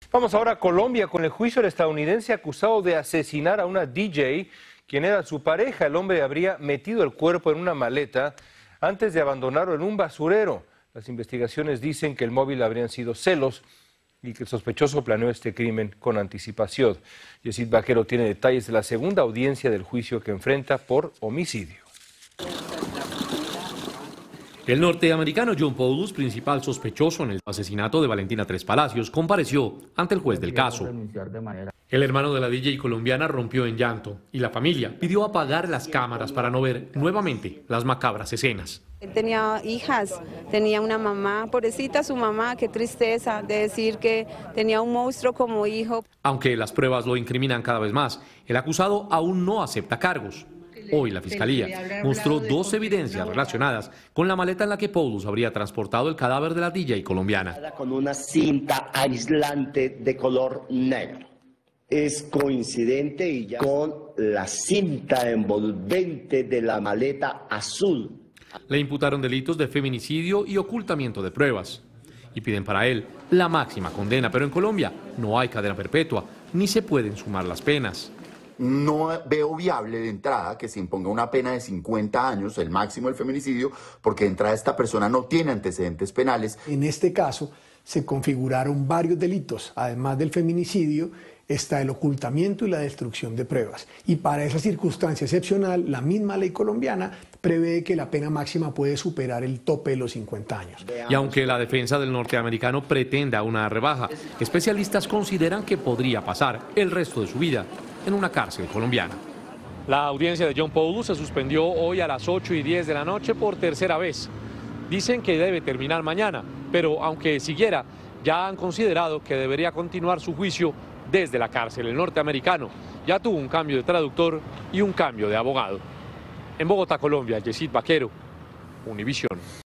Vamos ahora a Colombia con el juicio del estadounidense acusado de asesinar a una DJ, quien era su pareja. El hombre habría metido el cuerpo en una maleta antes de abandonarlo en un basurero. Las investigaciones dicen que el móvil habrían sido celos y que el sospechoso planeó este crimen con anticipación. Yesid Vaquero tiene detalles de la segunda audiencia del juicio que enfrenta por homicidio. El norteamericano John Paulus, principal sospechoso en el asesinato de Valentina Tres Palacios, compareció ante el juez del caso. El hermano de la DJ colombiana rompió en llanto y la familia pidió apagar las cámaras para no ver nuevamente las macabras escenas. Él tenía hijas, tenía una mamá, pobrecita su mamá, qué tristeza de decir que tenía un monstruo como hijo. Aunque las pruebas lo incriminan cada vez más, el acusado aún no acepta cargos. Hoy la Fiscalía mostró dos evidencias relacionadas con la maleta en la que Paulus habría transportado el cadáver de la DJ colombiana. Con una cinta aislante de color negro. Es coincidente y ya con la cinta envolvente de la maleta azul. Le imputaron delitos de feminicidio y ocultamiento de pruebas. Y piden para él la máxima condena, pero en Colombia no hay cadena perpetua, ni se pueden sumar las penas. No veo viable de entrada que se imponga una pena de 50 años, el máximo del feminicidio, porque de entrada esta persona no tiene antecedentes penales. En este caso se configuraron varios delitos, además del feminicidio, está el ocultamiento y la destrucción de pruebas. Y para esa circunstancia excepcional, la misma ley colombiana prevé que la pena máxima puede superar el tope de los 50 años. Y aunque la defensa del norteamericano pretenda una rebaja, especialistas consideran que podría pasar el resto de su vida en una cárcel colombiana. La audiencia de John Paulus se suspendió hoy a las 8:10 de la noche por tercera vez. Dicen que debe terminar mañana, pero aunque siguiera, ya han considerado que debería continuar su juicio desde la cárcel. El norteamericano ya tuvo un cambio de traductor y un cambio de abogado. En Bogotá, Colombia, Yesid Vaquero, Univisión.